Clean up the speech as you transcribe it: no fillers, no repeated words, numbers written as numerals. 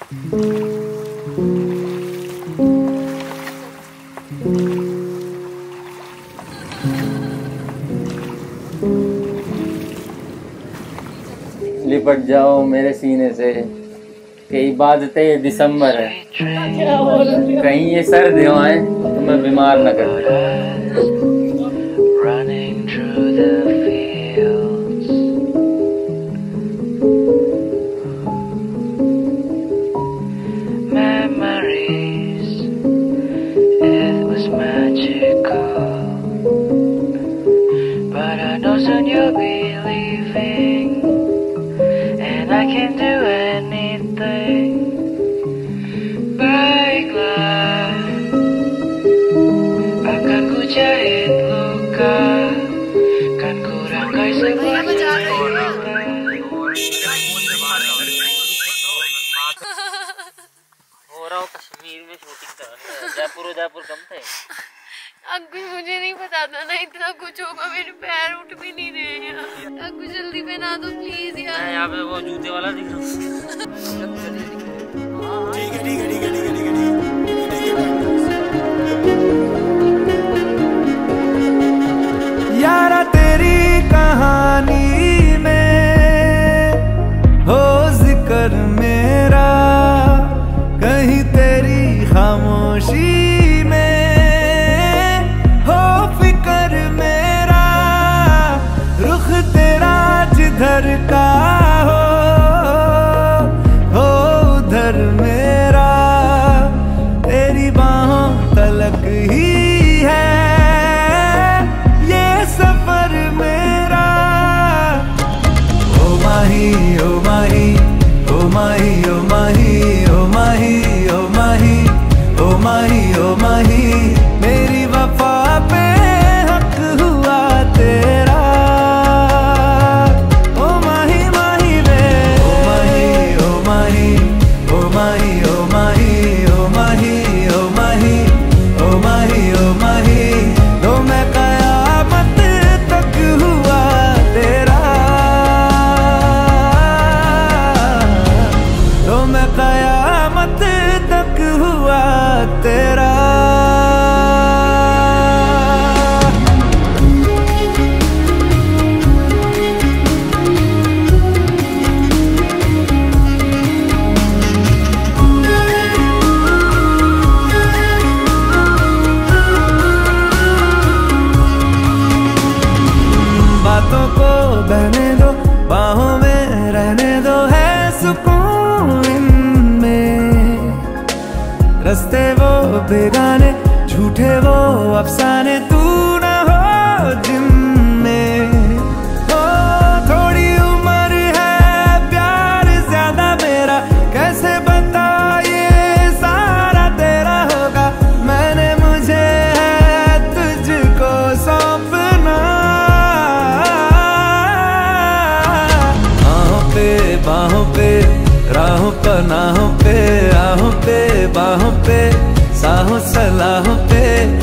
लिपट जाओ मेरे सीने से कि इबादतें दिसंबर है, कहीं ये सर्द हवाएं तुम्हें बीमार न कर दे। I can do anything. Baiklah, akan ku jahit luka, kan ku rangkai semua cerita. हो रहा हो कश्मीर में शूटिंग कराने, जयपुर कम थे। अंकुश मुझे नहीं पता था ना इतना कुछ होगा, मेरे पैर उठ भी नहीं रहे हैं। अंकुश जल्दी पहना दो प्लीज यार। मैं यहाँ पे वो जूते वाला दिख रहा हूँ। यारा तेरी कहानी में हो जिक्र मेरा, कहीं तेरी खामोशी घर का हो उधर मेरा, तेरी बाहों तलक ही है ये सफर मेरा। ओ माही ओ माही ओ माही ओ माही ओ माही ओ माही ओ माही ओ माही, मेरी वफा पे हक हुआ तेरा। बहने दो बाहों में रहने दो, है सुकून इनमें। रस्ते वो बेगाने झूठे वो अफसाने, तू न हो जिनमें। ओ थोड़ी उम्र है प्यार ज्यादा मेरा, कैसे बता ये सारा तेरा होगा। मैंने मुझे है तुझको सौंपना, बाहों पे राहों पनाहों पे, आहों पे बाहों पे, साहों सलाहों पे।